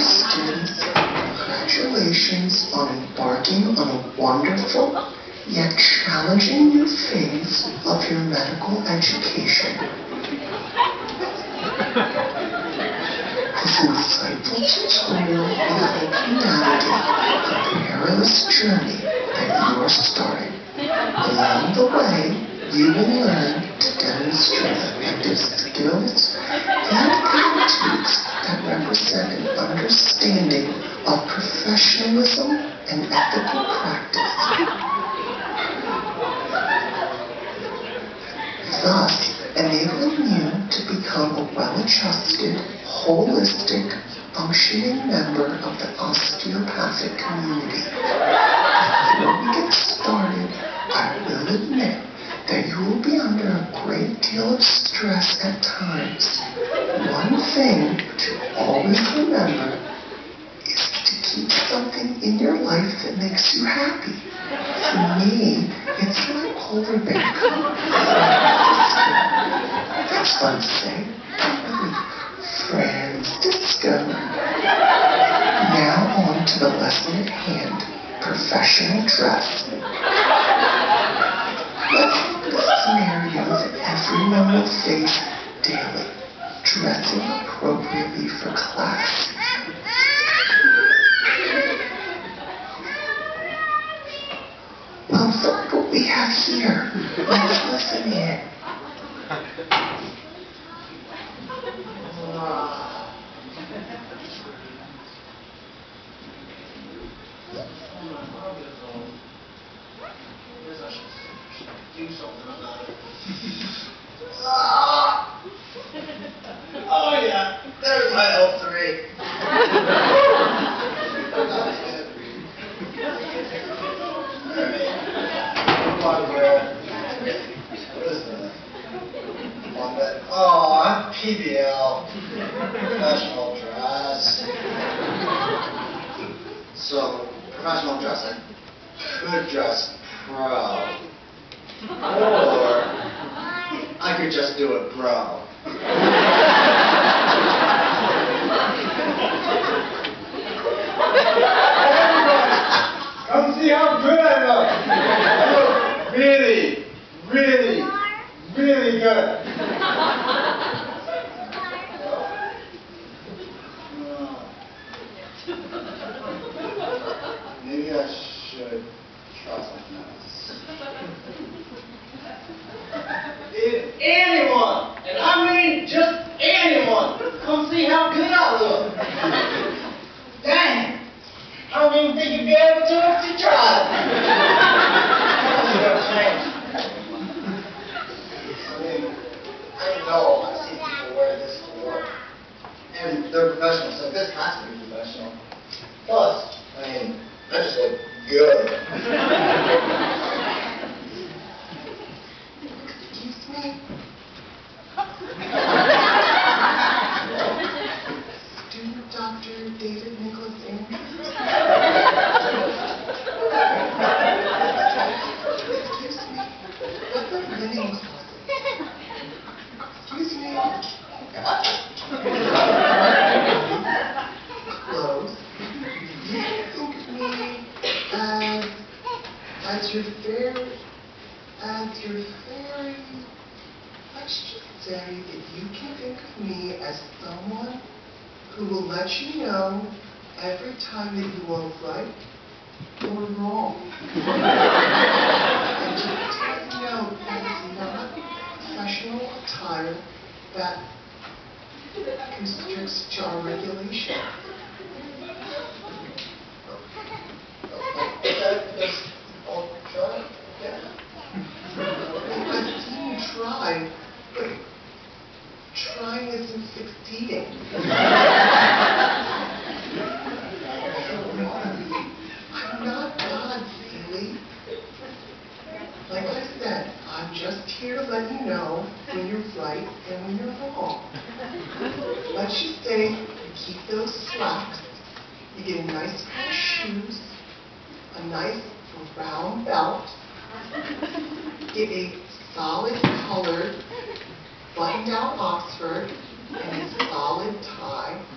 students, congratulations on embarking on a wonderful yet challenging new phase of your medical education. This insightful tutorial will help you navigate the perilous journey that you are starting. Along the way, you will learn to demonstrate effective skills and attitudes that represent an understanding of professionalism and ethical practice. Thus, enabling you to become a well-adjusted, holistic, functioning member of the osteopathic community. Before we get started, I will admit that you will be under a great deal of stress at times. One thing to always remember is to keep something in your life that makes you happy. For me, it's my polar bear cup. That's fun to say. Francisco. Now on to the lesson at hand, professional dress. Let's look at the scenarios everyone will face daily, dressing appropriately for class. Well, look what we have here. Let's listen in. Oh yeah, there's my L3. Oh, PBL, professional dress. So, professional dress, I could dress pro. Or I could just do it bro. Come see how good I look. I look really, really, really good. Maybe I should try something else. If anyone, and I mean just anyone, come see how good I look. Dang, I don't even think you'd be able to try it. That's gonna change. I mean, I know I see people wear this to work. And they're professional, so this has to be professional. Plus, I mean, I just look good. Excuse me? Student Dr. David Nicholas Andrews? Excuse me? What's the winning closet? Excuse me? Close. You think of me as your fairy, let's just say that you can think of me as someone who will let you know every time that you are right or wrong. And just to let you know that is not professional attire that constricts to our regulation. I'll try. Yeah. I've seen you try, but trying isn't succeeding. I'm not God, silly. Like I said, I'm just here to let you know when you're right and when you're wrong. Let's just say you keep those slacks, you get a nice pair of shoes, a nice brown belt, get a solid colored button-down Oxford, and a solid tie,